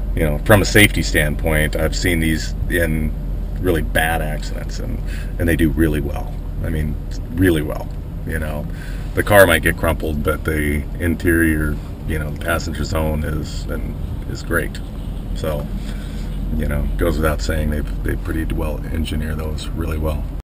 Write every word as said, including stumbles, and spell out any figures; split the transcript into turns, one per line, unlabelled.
you know, from a safety standpoint, I've seen these in really bad accidents, and and they do really well. I mean, really well. You know, the car might get crumpled, but the interior, you know, the passenger zone is and is great. So, you know, goes without saying, they've they pretty well engineer those really well.